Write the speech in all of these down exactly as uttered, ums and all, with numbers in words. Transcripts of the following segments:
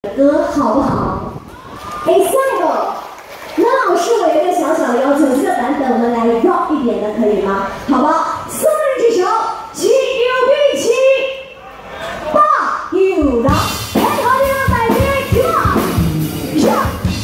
歌好不好？哎，下一个，那老师我有一个小小的要求，这个版本我们来 rock 一点的，可以吗？好不好？三人之手，七六比七，八六八，配合你们百变 ，come on， 上。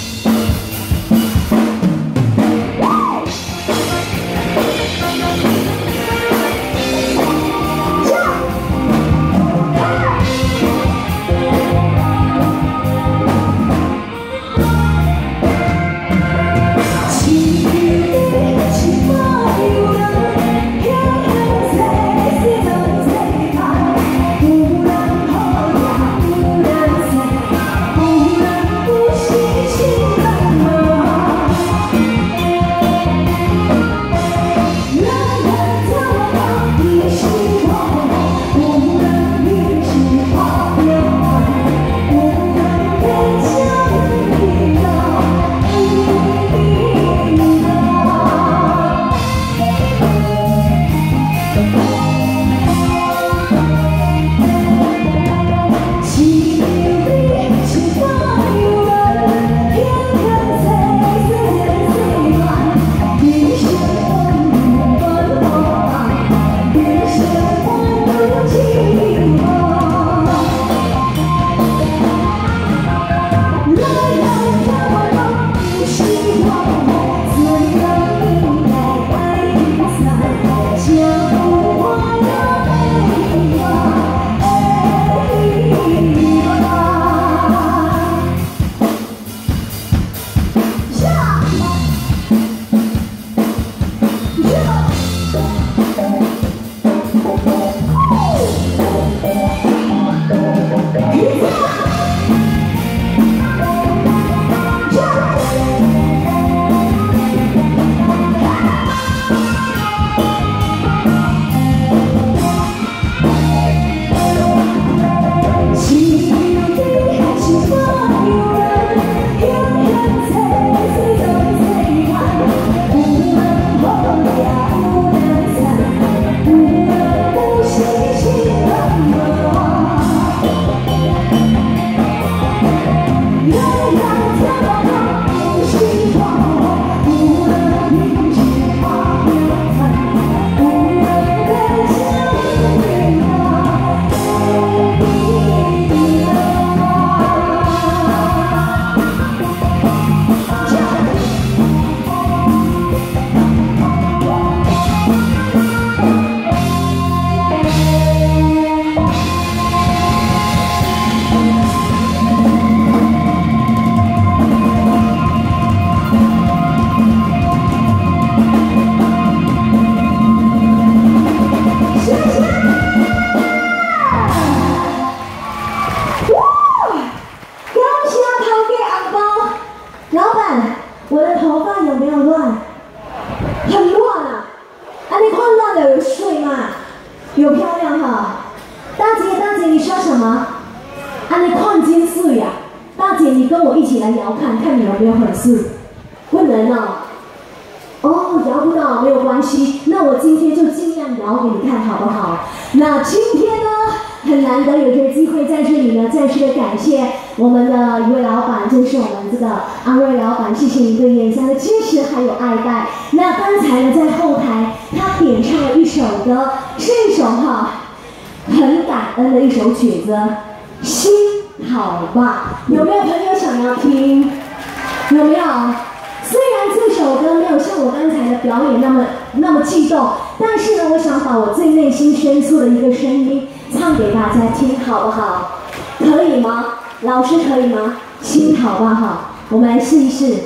我的头发有没有乱？很乱啊！啊，你看乱了有睡吗？有漂亮哈！大姐，大姐，你说什么？啊，你看金水呀！大姐，你跟我一起来摇看看你有没有很水？不能哦。哦，摇不到没有关系，那我今天就尽量摇给你看好不好？那今天呢？ 很难得有这个机会在这里呢，再次的感谢我们的一位老板，就是我们这个阿瑞老板，谢谢您对眼下的支持还有爱戴。那刚才呢，在后台他点唱了一首歌，是一首哈很感恩的一首曲子，心好吧？有没有朋友想要听？有没有？虽然这首歌没有像我刚才的表演那么那么激动，但是呢，我想把我最内心深处的一个声音。 唱给大家听好不好？可以吗？老师可以吗？心好不好？我们来试一试。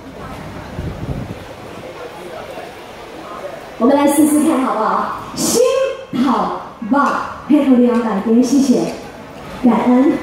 我们来试试看好不好？心好吧，配合力量感恩，谢谢，感恩。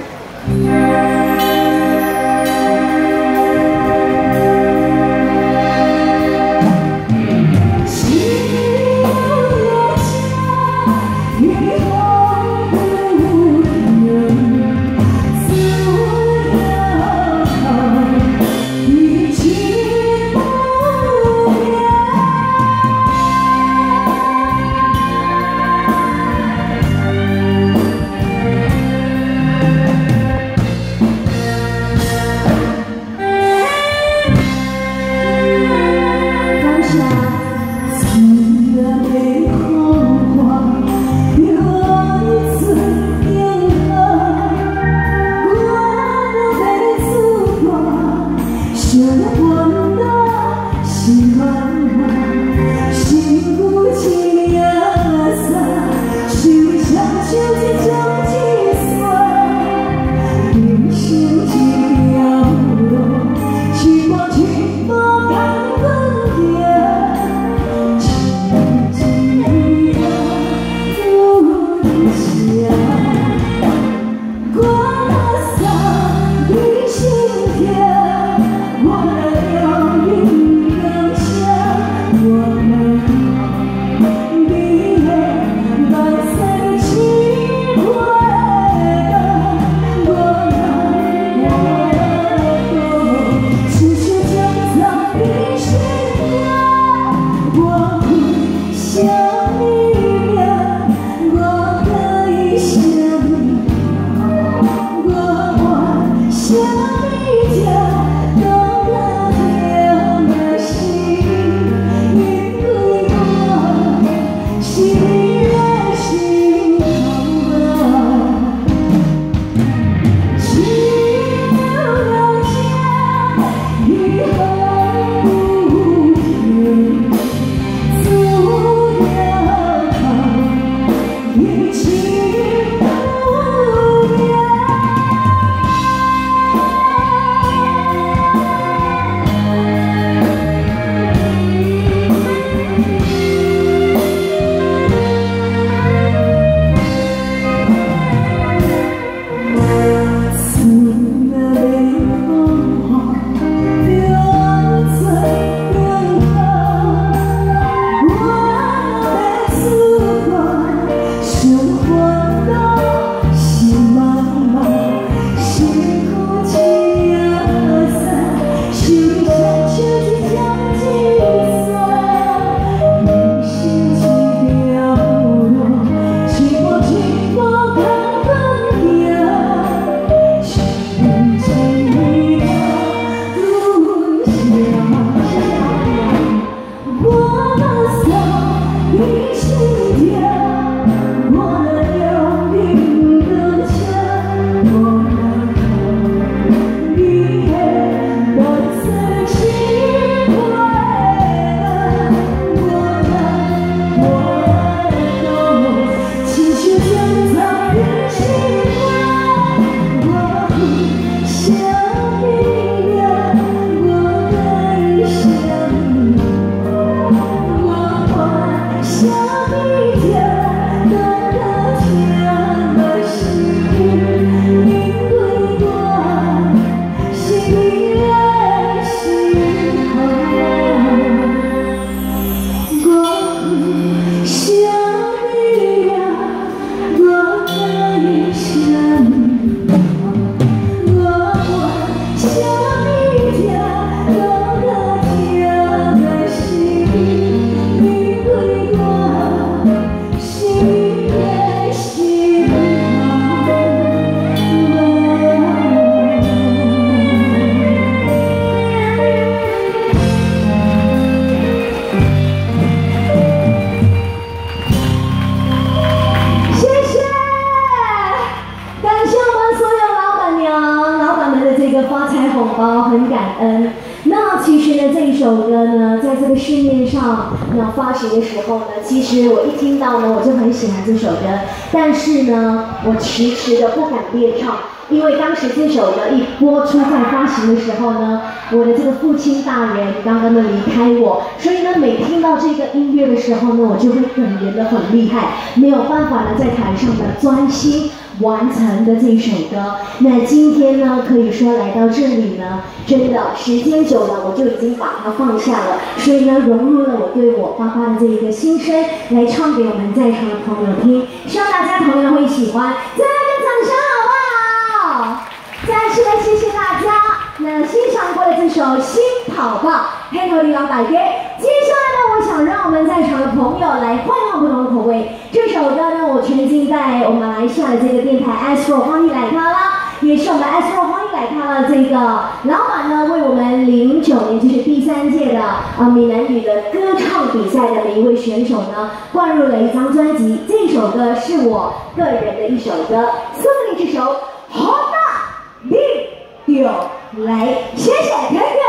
很感恩。那其实呢，这一首歌呢，在这个市面上那发行的时候呢，其实我一听到呢，我就很喜欢这首歌，但是呢，我迟迟的不敢练唱。因为当时这首歌一播出在发行的时候呢，我的这个父亲大人刚刚的离开我，所以呢，每听到这个音乐的时候呢，我就会哽咽的很厉害，没有办法呢在台上呢专心完成的这首歌。那今天呢，可以说来到这里呢，真的时间久了，我就已经把它放下了，所以呢，融入了我对我爸爸的这一个心声，来唱给我们在场的朋友听，希望大家同样会喜欢。再来个掌声好不好？再次的谢谢大家。那欣赏过的这首《新跑道》，黑头地方摆给。接下来呢，我想让我们在场的朋友来换换不同的口味。这首歌呢，我曾经在我们马来西亚的这个电台 Astro 欢迎来咖啦，也是我们 Astro 欢迎来咖的这个老板呢，为我们零九年就是第三届的呃闽南语的歌唱比赛的每一位选手呢，灌入了一张专辑。这首歌是我个人的一首歌，送给你这首《好大的丢》来，谢谢。